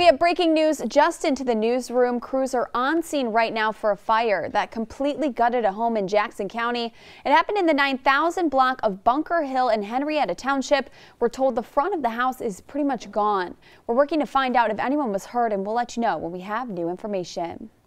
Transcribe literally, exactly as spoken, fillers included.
We have breaking news just into the newsroom. Crews are on scene right now for a fire that completely gutted a home in Jackson County. It happened in the nine thousand block of Bunker Hill in Henrietta Township. We're told the front of the house is pretty much gone. We're working to find out if anyone was hurt, and we'll let you know when we have new information.